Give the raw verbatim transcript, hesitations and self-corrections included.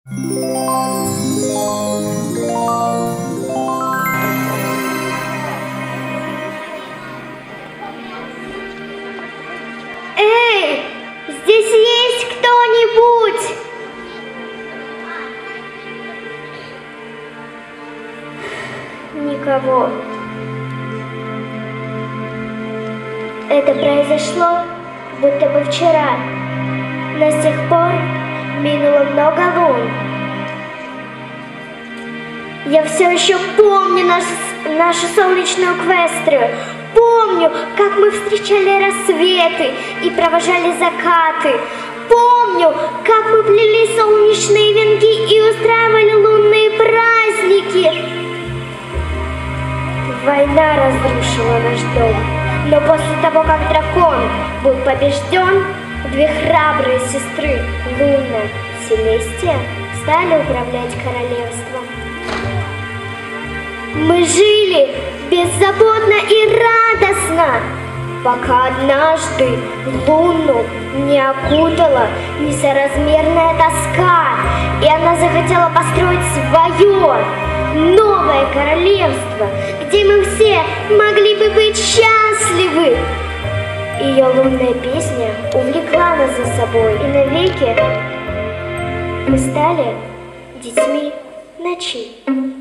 Эй, здесь есть кто-нибудь? Никого. Это произошло будто бы вчера, но с тех пор минуло много лун. Я все еще помню наш, нашу солнечную Эквестрию. Помню, как мы встречали рассветы и провожали закаты. Помню, как мы плели солнечные венки и устраивали лунные праздники. Война разрушила наш дом, но после того, как дракон был побежден, две храбрые сестры, Луна и Селестия, стали управлять королевством. Мы жили беззаботно и радостно, пока однажды Луну не окутала несоразмерная тоска, и она захотела построить свое новое королевство, где мы все могли бы быть счастливы. Ее лунная песня увлекла нас за собой, и навеки мы стали детьми ночи.